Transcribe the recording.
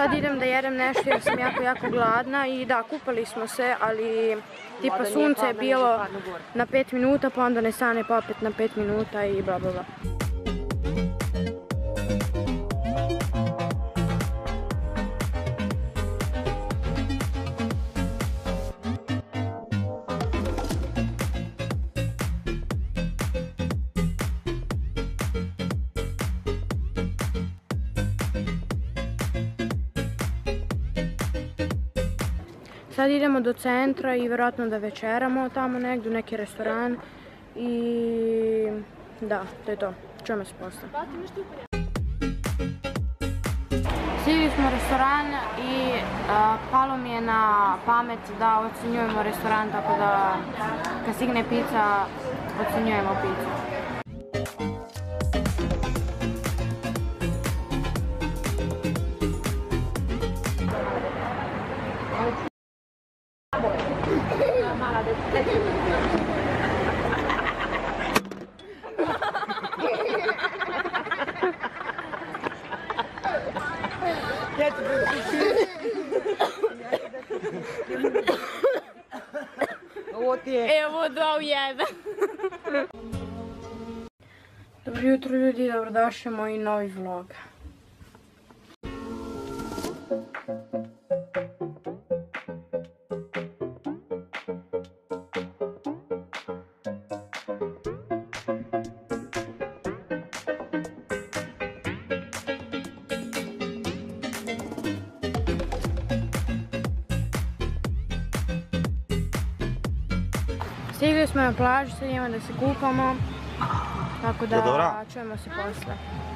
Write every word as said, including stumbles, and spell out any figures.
Sad idem da jedem nešto jer sam jako, jako gladna i da, kupali smo se, ali tipa sunce je bilo na pet minuta, pa onda ne stane pa opet na pet minuta i bla bla bla. Sad idemo do centra i vjerojatno da večeramo tamo negdje u neki restoran i da, to je to. Čujemo se posle. Stigli smo u restoran i a, palo mi je na pamet da ocjenjujemo restoran, tako da kad stigne pizza, ocjenjujemo pizzu. Evo dva u jedan. Dobro jutro ljudi, dobrodošli u moj novi vlog. Stigli smo na plažu, sad idemo da se kupamo, tako da čujemo se posle.